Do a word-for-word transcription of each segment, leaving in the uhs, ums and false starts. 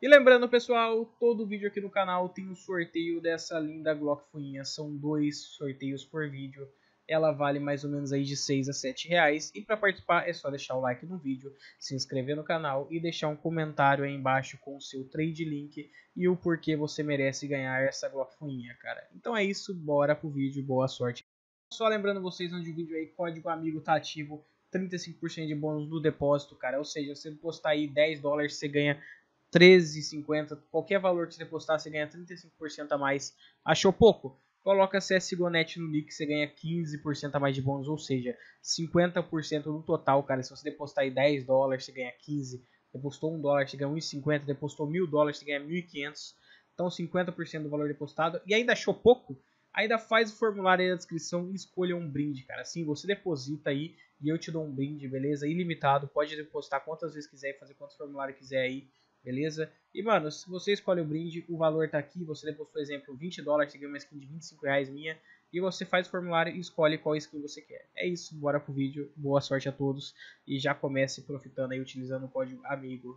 E lembrando, pessoal, todo vídeo aqui no canal tem um sorteio dessa linda Glock Fuinha. São dois sorteios por vídeo. Ela vale mais ou menos aí de seis a sete reais. E para participar é só deixar o like no vídeo, se inscrever no canal e deixar um comentário aí embaixo com o seu trade link e o porquê você merece ganhar essa Glock Fuinha, cara. Então é isso, bora pro vídeo, boa sorte. Só lembrando vocês onde o vídeo aí, código amigo tá ativo, trinta e cinco por cento de bônus do depósito, cara. Ou seja, você postar aí dez dólares, você ganha treze e cinquenta, qualquer valor que você postar, você ganha trinta e cinco por cento a mais. Achou pouco? Coloca C S G O Net no link, você ganha quinze por cento a mais de bônus, ou seja, cinquenta por cento no total, cara. Se você depositar aí dez dólares, você ganha quinze. Depositou um dólar, você ganha um e cinquenta. Depositou mil dólares, você ganha mil e quinhentos. Então cinquenta por cento do valor depositado. E ainda achou pouco? Ainda faz o formulário aí na descrição e escolha um brinde, cara. Assim, você deposita aí e eu te dou um brinde, beleza? Ilimitado, pode depositar quantas vezes quiser e fazer quantos formulários quiser aí. Beleza? E, mano, se você escolhe o brinde, o valor tá aqui. Você depositou, por exemplo, vinte dólares, você ganha uma skin de vinte e cinco reais minha. E você faz o formulário e escolhe qual skin você quer. É isso, bora pro vídeo. Boa sorte a todos. E já comece profitando aí, utilizando o código AMIGO.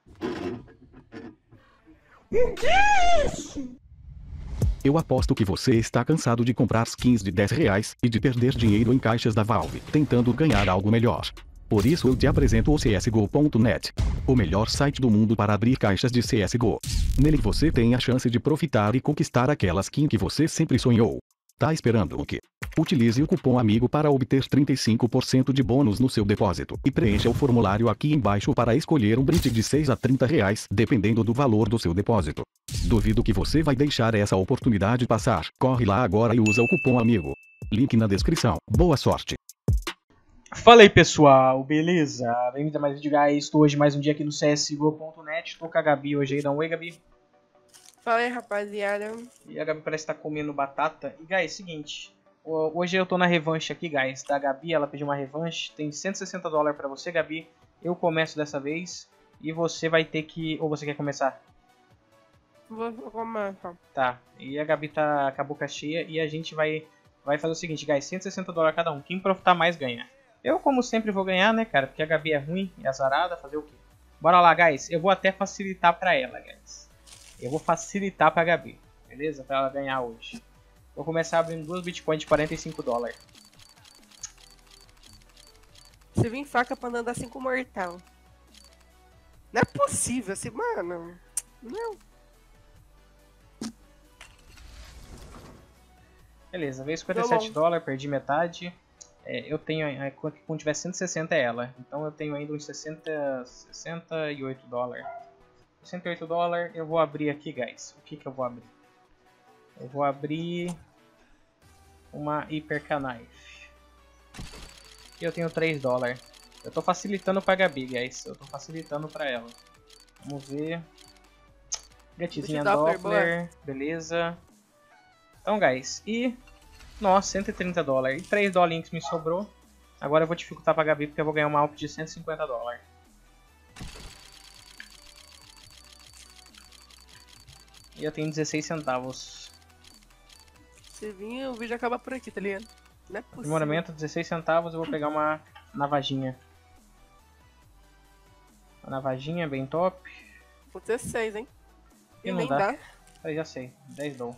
Eu aposto que você está cansado de comprar skins de dez reais e de perder dinheiro em caixas da Valve, tentando ganhar algo melhor. Por isso eu te apresento o C S G O ponto net, o melhor site do mundo para abrir caixas de C S G O. Nele você tem a chance de profitar e conquistar aquela skin que você sempre sonhou. Tá esperando o quê? Utilize o cupom AMIGO para obter trinta e cinco por cento de bônus no seu depósito e preencha o formulário aqui embaixo para escolher um brinde de seis a trinta reais, dependendo do valor do seu depósito. Duvido que você vai deixar essa oportunidade passar. Corre lá agora e usa o cupom AMIGO. Link na descrição. Boa sorte! Fala aí, pessoal, beleza? Bem-vindo a mais um vídeo, guys. Estou hoje mais um dia aqui no C S G O ponto net. Estou com a Gabi hoje aí. Dá um oi, Gabi. Fala aí, rapaziada. E a Gabi parece estar comendo batata. E, guys, seguinte. Hoje eu tô na revanche aqui, guys, da Gabi. Ela pediu uma revanche. Tem cento e sessenta dólares pra você, Gabi. Eu começo dessa vez. E você vai ter que... Ou você quer começar? Vou começar. Tá. E a Gabi tá com a boca cheia. E a gente vai, vai fazer o seguinte, guys. cento e sessenta dólares cada um. Quem profitar mais ganha. Eu, como sempre, vou ganhar, né, cara? Porque a Gabi é ruim e azarada. Fazer o quê? Bora lá, guys. Eu vou até facilitar pra ela, guys. Eu vou facilitar pra Gabi. Beleza? Pra ela ganhar hoje. Vou começar abrindo duas Bitcoin de quarenta e cinco dólares. Você vem faca pra andar cinco mortal. Não é possível, assim, mano. Não. Beleza, veio cinquenta e sete dólares, perdi metade. É, eu tenho, quando tiver cento e sessenta é ela. Então eu tenho ainda uns sessenta, sessenta e oito dólares. sessenta e oito dólares eu vou abrir aqui, guys. O que que eu vou abrir? Eu vou abrir uma Hyperknife. E eu tenho três dólares. Eu tô facilitando pra Gabi, guys. Eu tô facilitando pra ela. Vamos ver. Gatezinha Doppler, Doppler beleza. Então, guys, e... Nossa, cento e trinta dólares. E três dólares me sobrou. Agora eu vou dificultar pra Gabi porque eu vou ganhar uma Alp de cento e cinquenta dólares. E eu tenho dezesseis centavos. Se vir, o vídeo acaba por aqui, tá ligado? Não é possível. Aprimoramento, dezesseis centavos, eu vou pegar uma navaginha. Uma navaginha bem top. Vou ter seis, hein? E, e não nem dá. dá. Eu já sei, dez dou.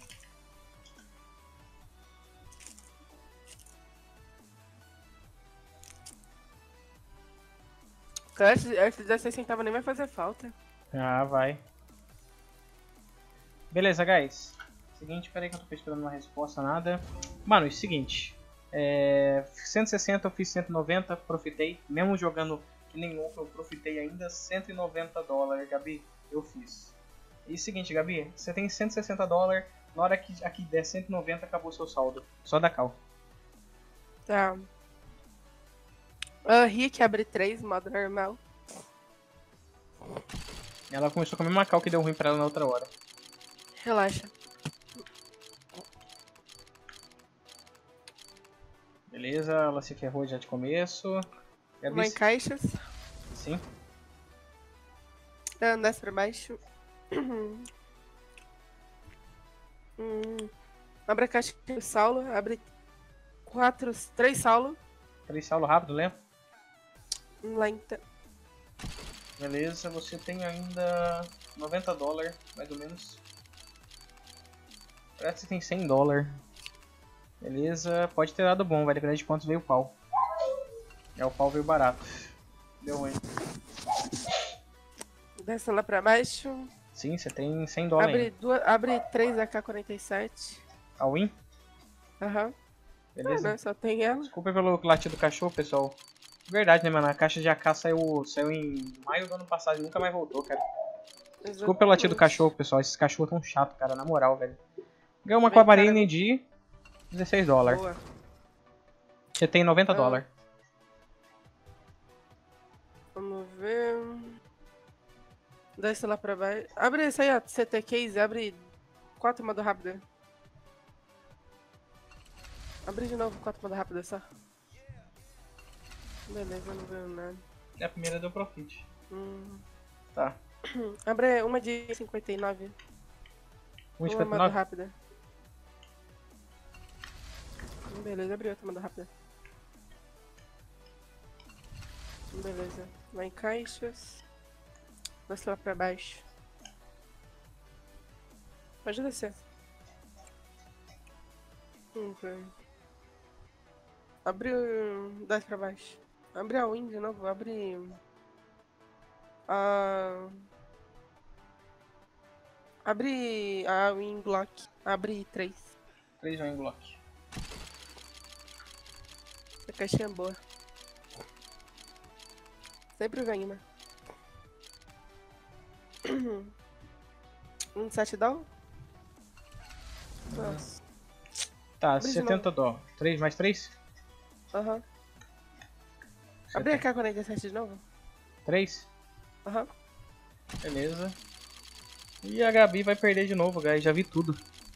Cara, esses dezesseis centavos nem vai fazer falta. Ah, vai. Beleza, guys. Seguinte, peraí que eu tô esperando uma resposta, nada. Mano, é o seguinte. É, cento e sessenta eu fiz cento e noventa, profitei. Mesmo jogando que nem louco, eu profitei ainda cento e noventa dólares, Gabi. Eu fiz. E o seguinte, Gabi, você tem cento e sessenta dólares. Na hora que aqui der cento e noventa, acabou o seu saldo. Só da cal. Tá. Uh, Rick abre três, modo normal. Ela começou com a mesma cal que deu ruim pra ela na outra hora. Relaxa. Beleza, ela se ferrou já de começo. Vou em caixas. Sim. Desce pra baixo. hum. Abre a caixa de Saulo. Abre quatro, três Saulo. Três Saulo rápido, lembra? Lenta. Beleza, você tem ainda noventa dólares, mais ou menos. Parece que você tem cem dólares. Beleza, pode ter dado bom, vai depender de quantos veio o pau. É, o pau veio barato. Deu ruim. Desce lá pra baixo. Sim, você tem cem dólares Abre, ainda. duas, abre três A K quarenta e sete. A win? Aham. Beleza. Ah, não, só tem ela. Desculpa pelo latido do cachorro, pessoal. Verdade, né, mano? A caixa de A K saiu, saiu em maio do ano passado e nunca mais voltou, cara. Desculpa pelo latido do cachorro, pessoal. Esses cachorros tão chato, cara, na moral, velho. Ganhou uma Vem, Aquamarine cara, de dezesseis dólares. Boa. Você tem noventa Ah. dólares. Vamos ver. Desce lá pra baixo. Abre esse aí, ó. C T Case, abre quatro modo rápido. Abre de novo quatro modo rápido só. Beleza, não veio nada. A primeira deu profit. Hum. Tá. Abre uma de cinquenta e nove. um de Uma cinquenta e modo nove? rápida. Beleza, abriu outra modo rápida. Beleza. Vai em caixas. Desce lá pra baixo. Pode descer. Hum, okay. Abre o... Desce pra baixo. Abre a Win de novo. Abre... A... Abre a Win Block. Abre três. três win block. A caixinha é boa. Sempre vem, né? Um sete down? Nossa. Tá, Abre de setenta dólares. três mais três? Aham. Abre a K quarenta e sete de novo? três? Aham. Beleza. E a Gabi vai perder de novo, guys. Já vi tudo.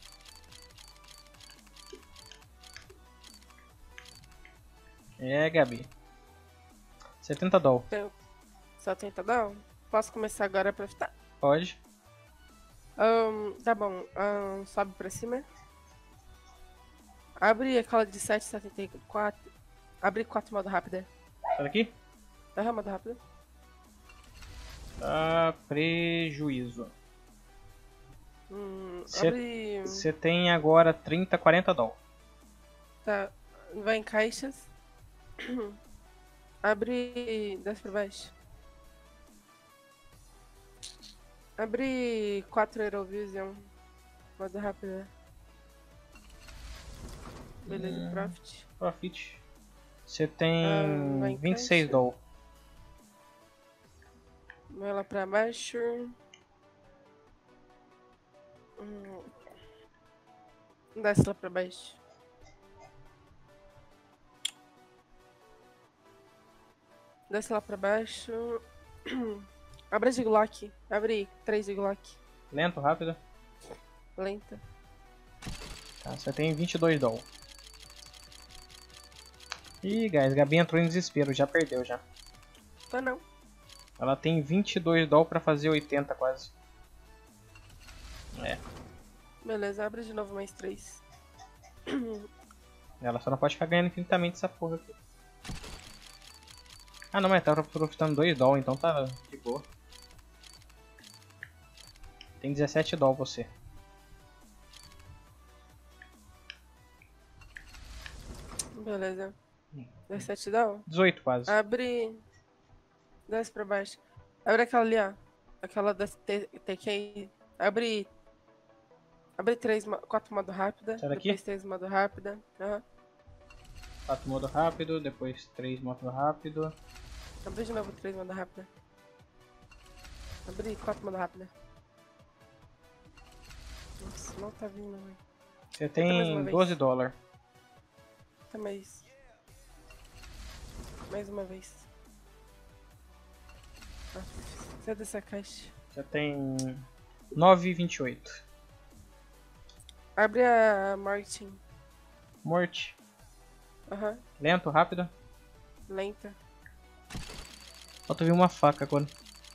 É, Gabi. setenta dólares. Tenho setenta down? Posso começar agora pra fitar? Pode. Um, tá bom. Um, sobe pra cima. Abre aquela de sete setenta e quatro. Abre quatro modo rápido. Sai daqui. Aham, modo rápido. Tá, prejuízo. Hum, Cê- abre. Você tem agora trinta, quarenta dólares. Tá. Vai em caixas. Abre. Desce pra baixo. Abre quatro Eurovision. Modo rápido. Beleza, Hum. profit. Profit. Você tem Ah, vai em vinte e seis caixa. dólares. Vai lá pra baixo. Hum. Desce lá pra baixo. Desce lá pra baixo. Abre de Glock. Abre três de Glock. Lento, rápido. Lenta. Tá, você tem vinte e dois dólares. Ih, guys, Gabi entrou em desespero. Já perdeu, já. Ah, não. Ela tem vinte e dois dólares pra fazer oitenta quase. É. Beleza, abre de novo mais três. Ela só não pode ficar ganhando infinitamente essa porra aqui. Ah não, mas tá profitando dois dólares, então tá de boa. Tem dezessete dólares você. Beleza. dezessete dá? dezoito quase. Abre. Desce pra baixo. Abre aquela ali, ó. Aquela da T K. Abre. Abre três, quatro modo rápida. Sai daqui? Depois três modo rápida. Aham. quatro modo rápido, depois três modo rápido. Abre de novo três modo rápida. Abre quatro modo rápida. Nossa, não tá vindo, velho. Você Tenta mais uma tem vez. doze dólares. Tá mais. Mais uma vez. Ah, sai dessa caixa. Você tem nove e vinte e oito. Abre a Martin. Morte. Aham. Lento, rápido. Lenta. Falta vir uma faca agora.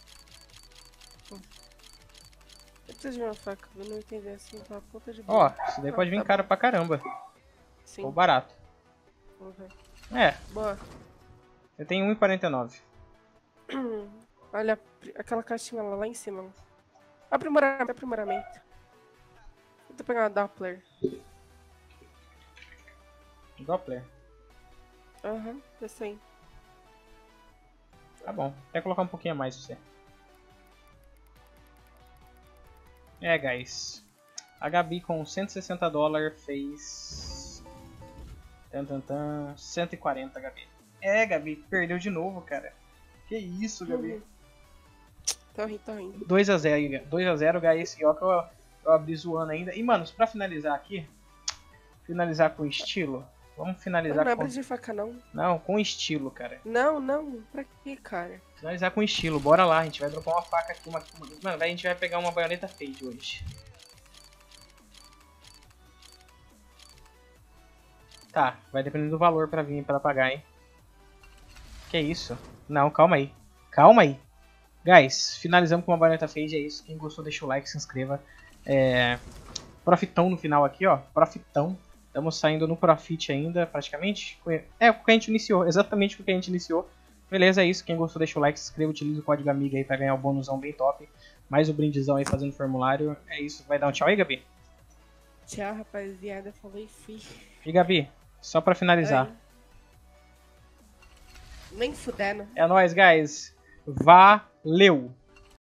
Eu preciso de uma faca, eu não entendi assim, tá a ponta de Ó, boa. isso daí Ah, pode vir tá caro bom. pra caramba. Sim. Ou barato. Vamos ver. É, Boa. você tem um e quarenta e nove. Olha Abre aquela caixinha lá, lá em cima. Aprimoramento, aprimoramento. Vou pegar uma Doppler. Doppler? Aham, uhum, esse aí. Tá bom, até colocar um pouquinho a mais pra você. É, guys. A Gabi com cento e sessenta dólares fez... Tan, tan, tan, cento e quarenta, Gabi. É, Gabi, perdeu de novo, cara. Que isso, Gabi. Uhum. Tô rindo, tô rindo. dois a zero, dois a zero, guys. E ó que eu, eu abri zoando ainda. E, mano, pra finalizar aqui, finalizar com estilo, vamos finalizar não, com... Não, de faca não. Não, com estilo, cara. Não, não, pra que, cara? Finalizar com estilo, bora lá, a gente vai dropar uma faca aqui, uma... Mano, a gente vai pegar uma baioneta fade hoje. Tá, vai depender do valor pra vir, pra pagar, hein. Que isso? Não, calma aí. Calma aí. Guys, finalizamos com uma baioneta fade, é isso. Quem gostou deixa o like, se inscreva. É... Profitão no final aqui, ó. Profitão. Estamos saindo no profit ainda, praticamente. É, o que a gente iniciou, exatamente o que a gente iniciou. Beleza, é isso. Quem gostou deixa o like, se inscreva, utiliza o código amiga aí pra ganhar o bônusão bem top. Mais o brindezão aí fazendo formulário. É isso. Vai dar um tchau aí, Gabi? Tchau, rapaziada. Falei, fui. E Gabi, só pra finalizar. Oi. Nem fudendo. É nóis, guys. Valeu!